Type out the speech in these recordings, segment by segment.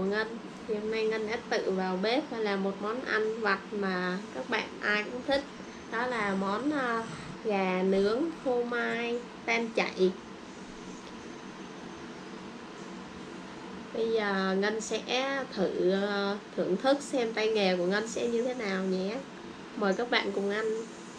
Ngân. Thì hôm nay Ngân đã tự vào bếp và làm một món ăn vặt mà các bạn ai cũng thích. Đó là món gà nướng phô mai tan chảy. Bây giờ Ngân sẽ thử thưởng thức xem tay nghề của Ngân sẽ như thế nào nhé. Mời các bạn cùng ăn.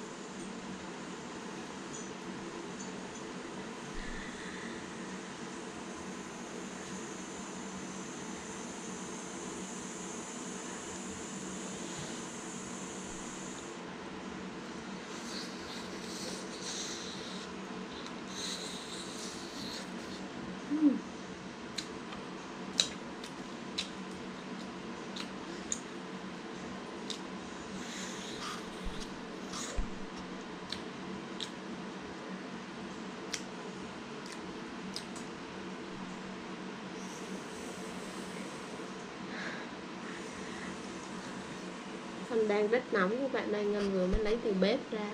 Phần đang rất nóng các bạn ơi, Ngân vừa mới lấy từ bếp ra.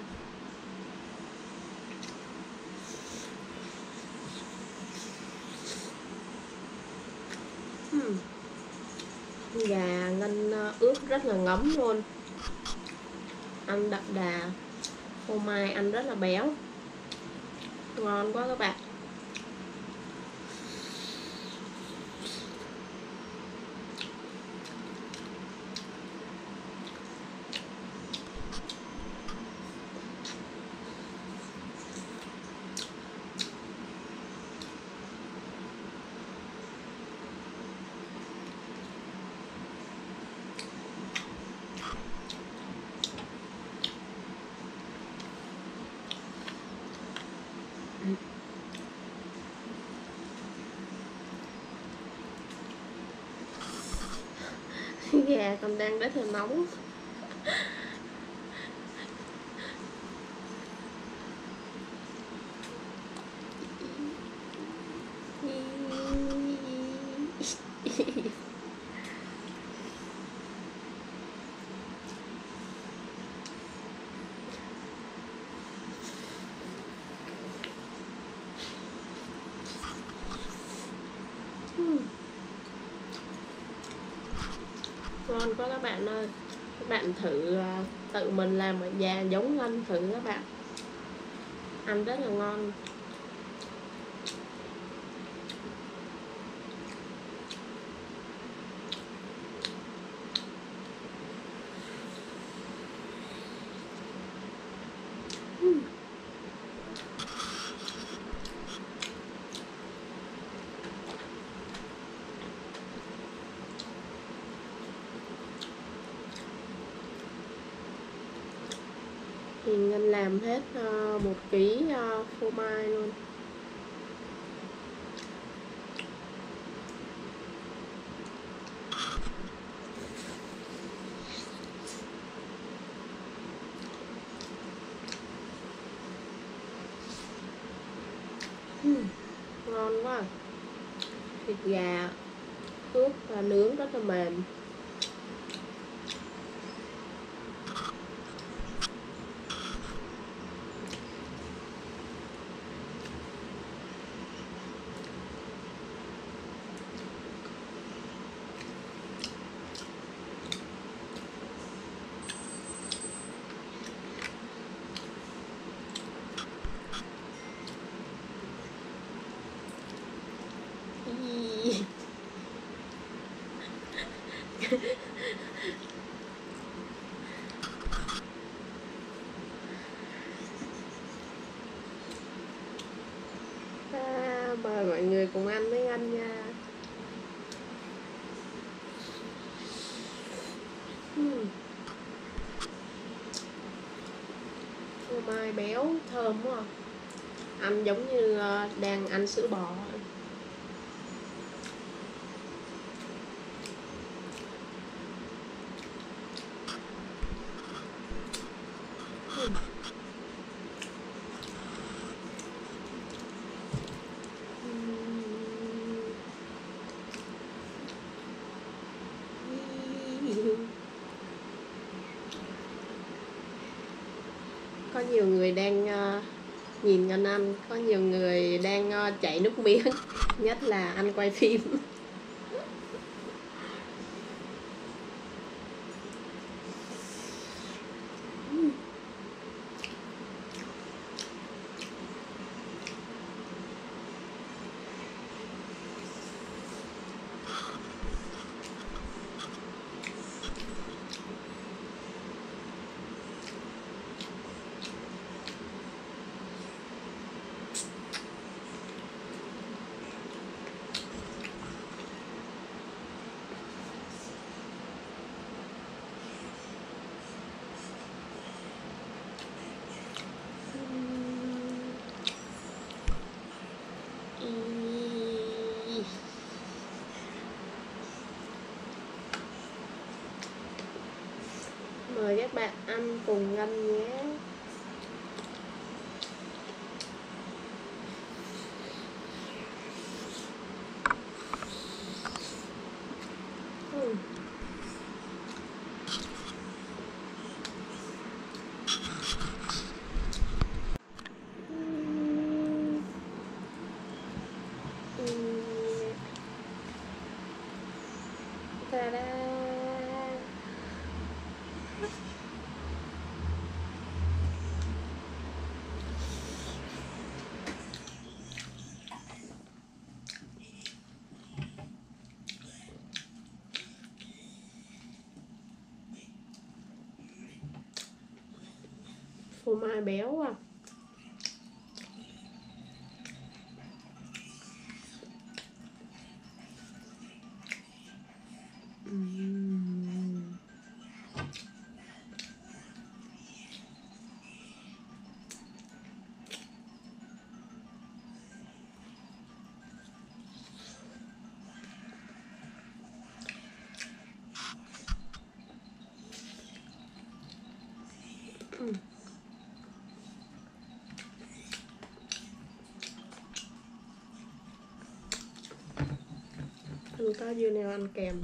Gà Ngân ướp rất là ngấm luôn, ăn đậm đà, phô mai ăn rất là béo, ngon quá các bạn. Gà còn đang rất là nóng. Ngon quá các bạn ơi. Các bạn thử tự mình làm ở nhà giống Ngân thử các bạn, ăn rất là ngon. Thì Ngân làm hết 1 ký phô mai luôn. Ngon quá. Thịt gà ướp và nướng rất là mềm. Mời mọi người cùng ăn với Ngân nha. Phô mai béo thơm quá, ăn giống như đang ăn sữa bò. Có nhiều người đang nhìn Ngân ăn, có nhiều người đang chảy nước miếng, nhất là anh quay phim. Mời các bạn ăn cùng Ngân nhé. Ta-da. Phô mai béo à. Ăn có dưa leo ăn kèm.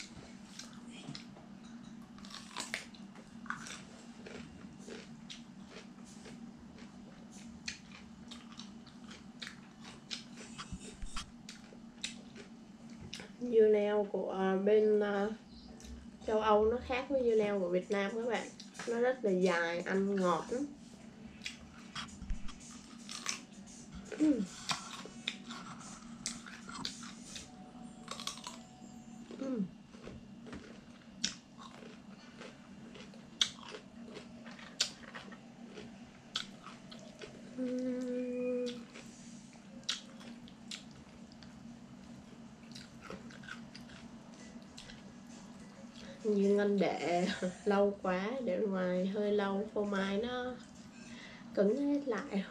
Dưa leo của bên châu Âu nó khác với dưa leo của Việt Nam các bạn. Nó rất là dài, ăn ngọt lắm. Như Ngân để lâu quá, để ngoài hơi lâu, phô mai nó cứng hết lại rồi.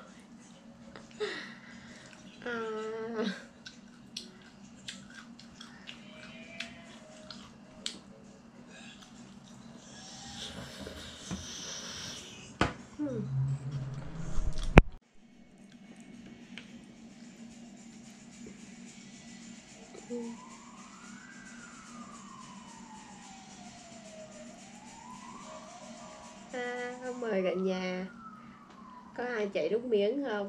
Mời cả nhà. Có ai chảy nước miếng không?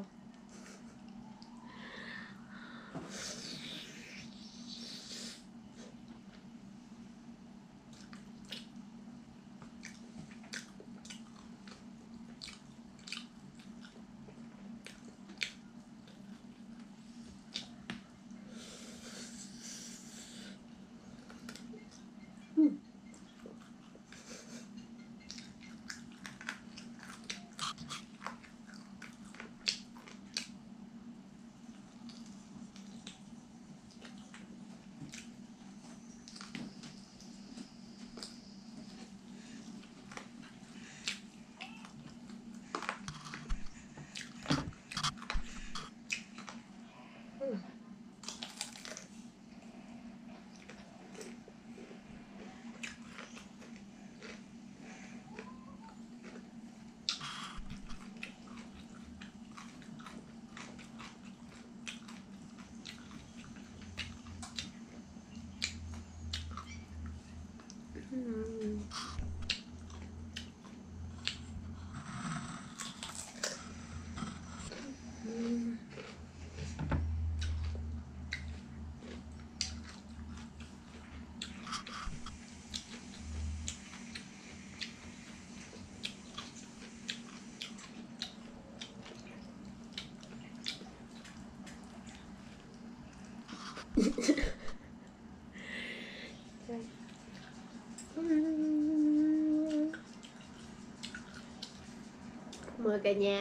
Mời cả nhà.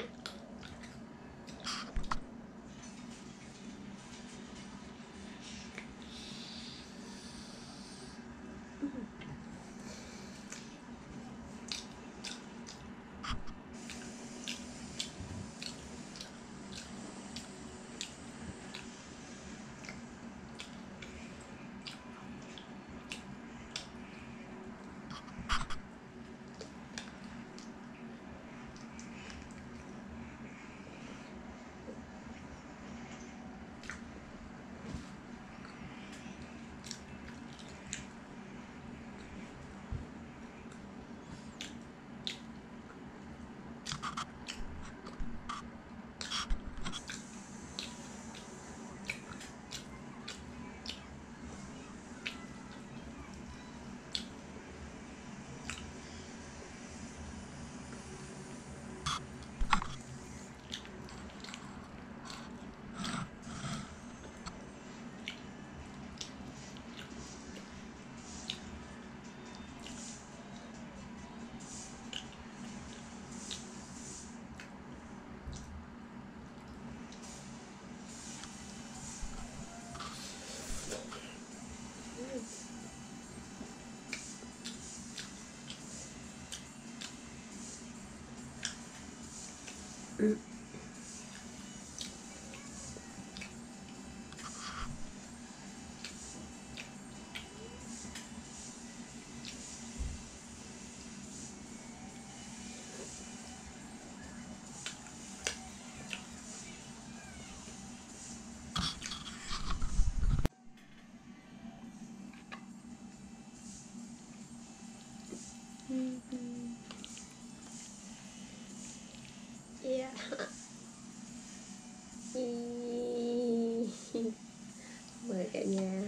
Yeah. Mời cả nhà.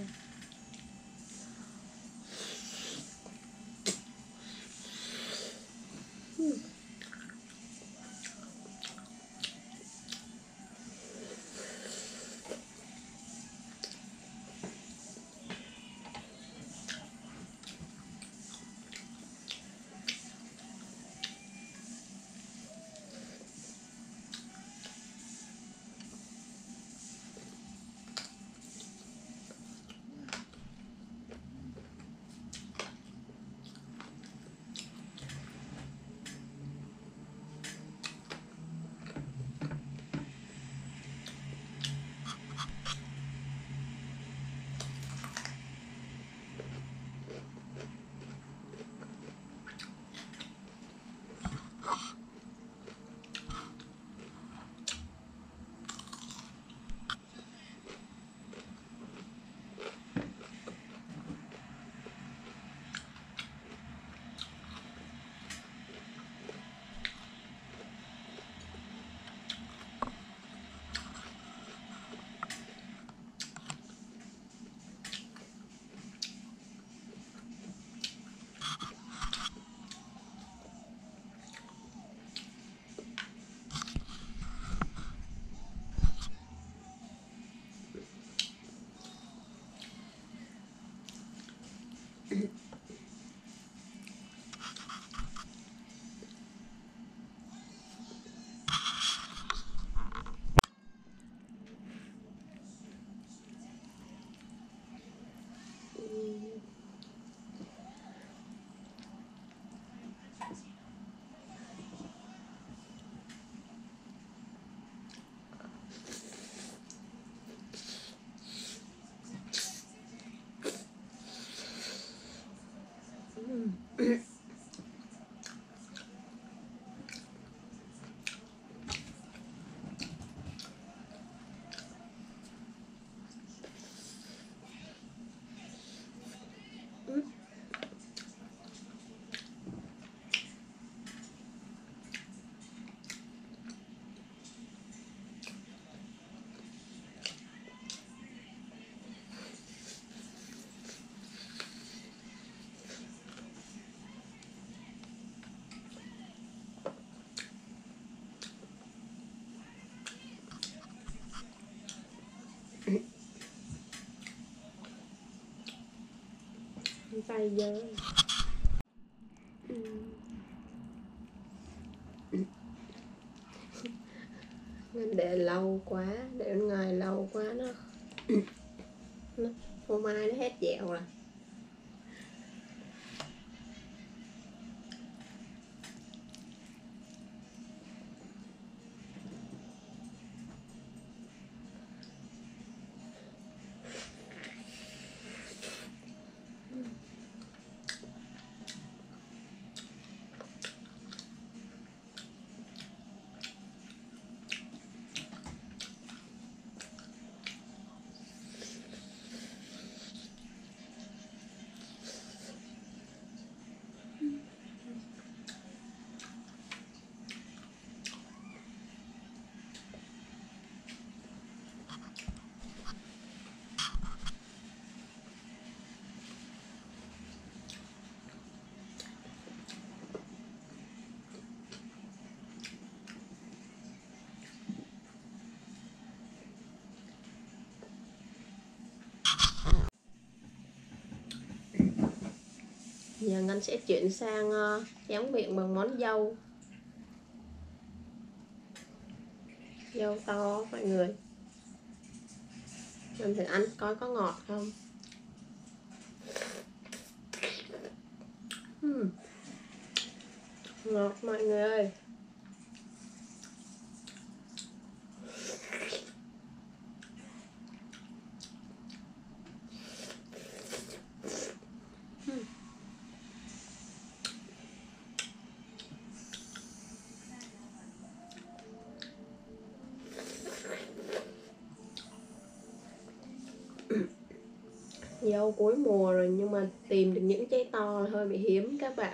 Tay dơ. Nên để lâu quá, để ngày lâu quá nó phô mai nó hết dẻo rồi. Giờ Ngân sẽ chuyển sang tráng miệng bằng món dâu. Dâu to mọi người. Mình thử ăn coi có ngọt không. Ngọt mọi người ơi. Dâu cuối mùa rồi nhưng mà tìm được những trái to là hơi bị hiếm các bạn.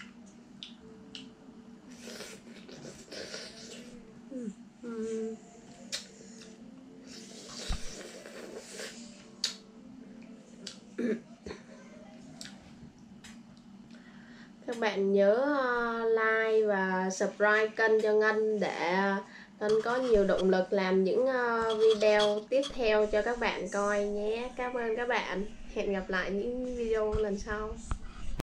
Các bạn nhớ like và subscribe kênh cho Ngân để Ngân có nhiều động lực làm những video tiếp theo cho các bạn coi nhé. Cảm ơn các bạn. Hẹn gặp lại những video lần sau.